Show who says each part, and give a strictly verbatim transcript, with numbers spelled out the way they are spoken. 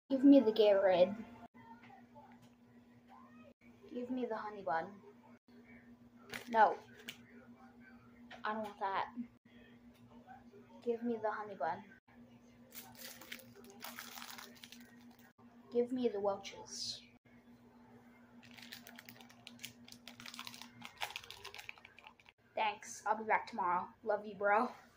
Speaker 1: Give me the Gatorade. Give me the honey bun. No. I don't want that. Give me the honey bun. Give me the Welch's. Thanks. I'll be back tomorrow. Love you, bro.